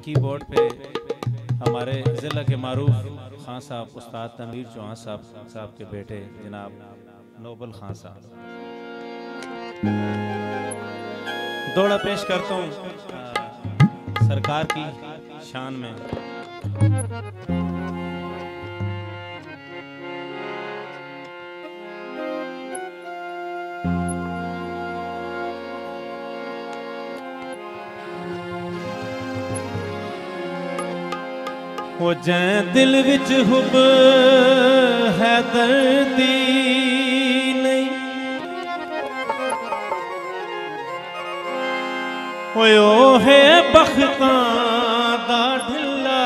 Keyboard पे हमारे ज़िला के मारूफ खान साहब उस्ताद तमीर चौहान साहब के बेटे जनाब नोबल खान साहब। दौड़ा पेश करता हूँ सरकार की शान में। वो जै दिल विच हुब है दर्दी नहीं, ओ है बख्तां दा ढिल्ला,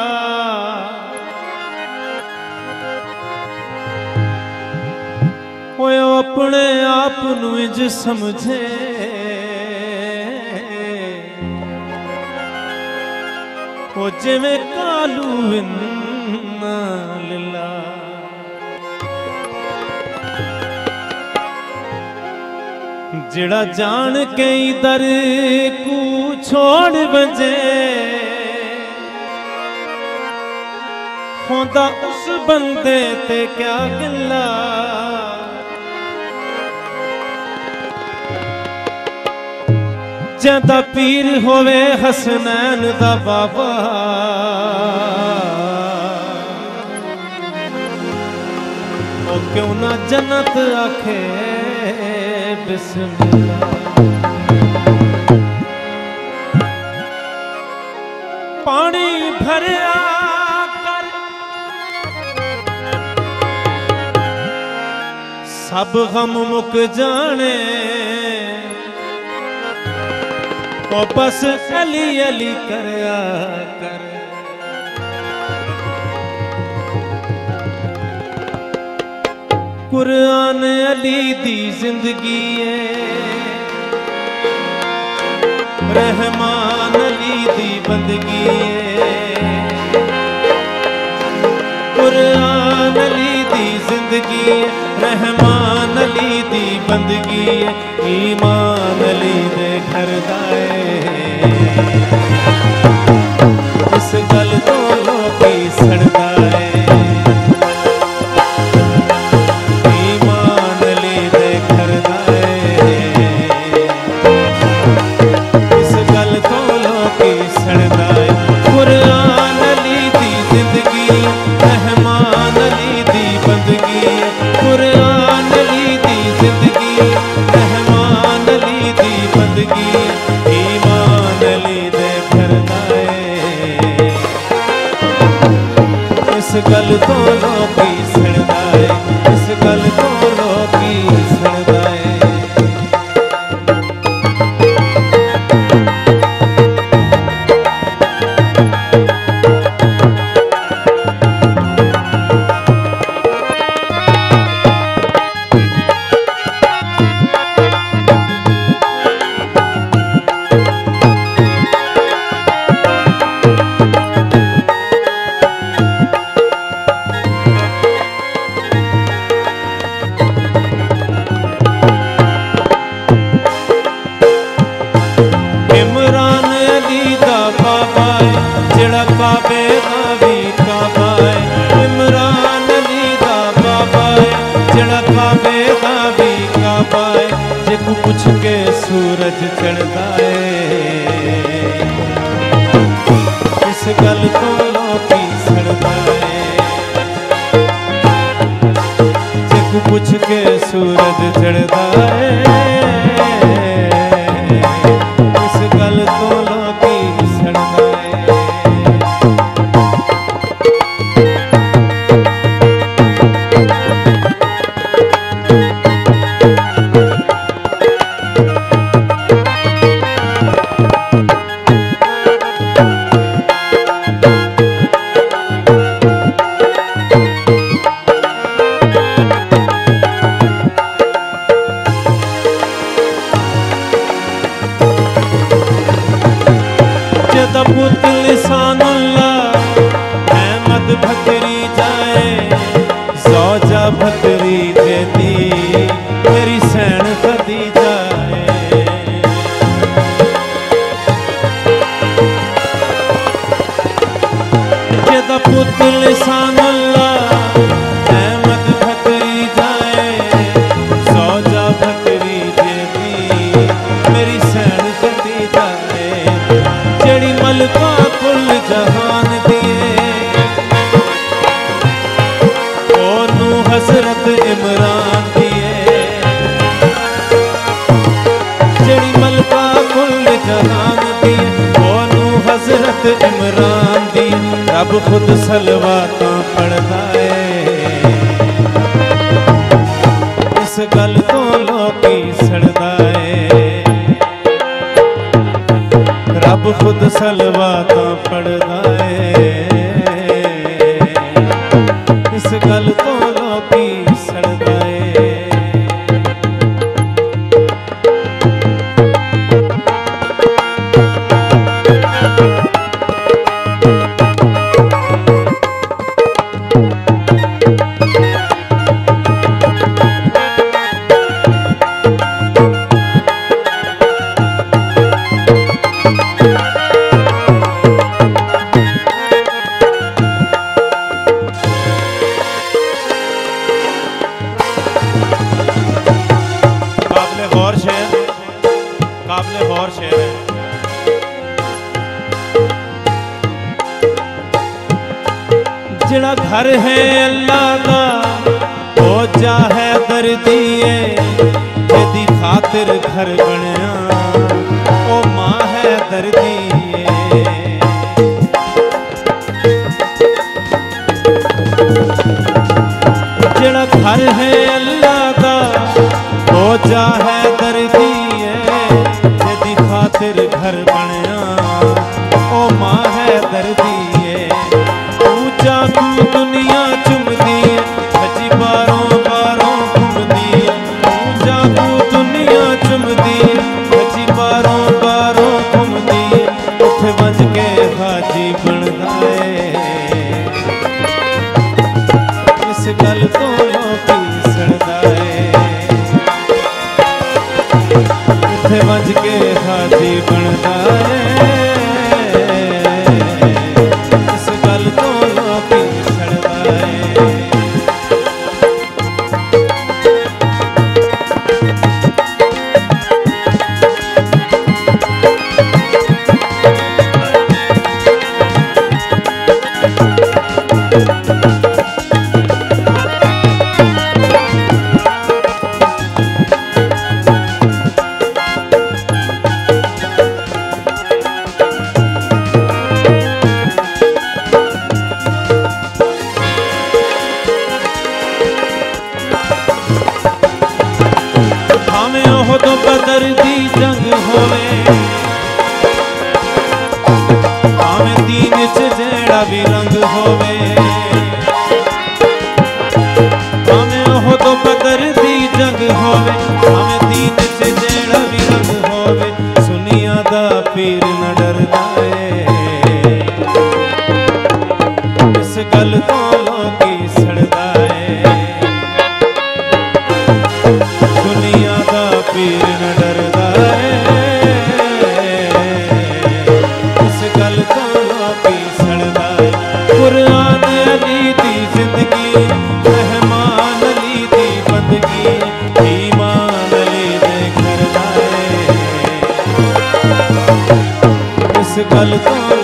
ओ अपने आप नूं इंज समझे ओ जिवें कालू इन्ना लिला। जिड़ा जान के दर को छोड़ बजे होंदा उस बंदे ते क्या गिला। जदा पीर होवे हसनैन दा बाबा, ओ क्यों ना जन्नत आखे बिस्मिल्लाह। पानी भरिया कर सब गम मुक जाने, ओ बस अली अली करया कर। कुरान अली दी जिंदगी है, रहमान अली दी बंदगी है। कुरान अली दी जिंदगी है, रहमान अली दी बंदगी है। ईमान अली दे घर दाए इस गल तो लोकी सड़दा है। ईमान अली दे घर दाए इस गल तो लोकी सड़दा है। कुरान अली दी जिंदगी रहमान अली दी बंदगी। कुरान अली दी जिंदगी रहमान अली दी बंदगी। ईमान अली दे घर दाए इस गल तो लोकी सड़दा है। इस गल तो लोकी सड़दा है। काबे दा भी काबा है। इमरान अली दा बाबा है जड़ा काबे दा भी काबा है। जिको पुछ के सूरज चढ़दा है इस गल तो लोकी सड़दा है। जिको पुछ के सूरज चढ़दा है इस गल तो लोकी सड़दा है। पुत लिसानुल्लाह अहमद भतरी जाए सौजा भतरी जेती मेरी सैन खदी जाए। लिसानुल्लाह अहमद भतरी जाए सौजा भतरी जेदी मेरी सैन कती जाए जड़ी मलका कुल जहान दिए ओनू हजरत इमरान दिए जड़ी मलका कुल जहान दिए ओनू हजरत इमरान दी रब खुद सलवाता पढ़दा है इस गल तो लोकी सड़दा है रब खुद सलवाता पढ़दा है इस गल तो लोकी सड़दा है जड़ा घर है अल्लाह दा ओ जा है दर्दिए जेदी खातिर घर बनया ओ मां है दर्दिए जड़ा घर है अल्लाह दा ओ जा है दर्दिए जेदी खातिर घर बनया ओ मां है दर्दिए ऊंचा तू दुनिया चुमदी हजी बारों बारों घूमदी ऊंचा तू दुनिया चुमदी हजी बारों बारों घूमदी उठ बज के हाजी बनदा है इस गल तो लोकी सड़दा है उठ बज के हाजी बनदा है तो बदर दी जंग होवे भावें दीन च जेड़ा भी रंग होवे भावें ओह तो बदर दी जंग होवे भावें दीन च जेड़ा भी रंग होवे सुनिया दा पीर न डरदा है इस गल तो लोकी सड़दा है दुनिया दा पीर न डरदा है इस गल तो लोकी सड़दा है कुरान अली दी जिंदगी रहमान अली दी बंदगी ईमान अली दे करदा है इस गल तो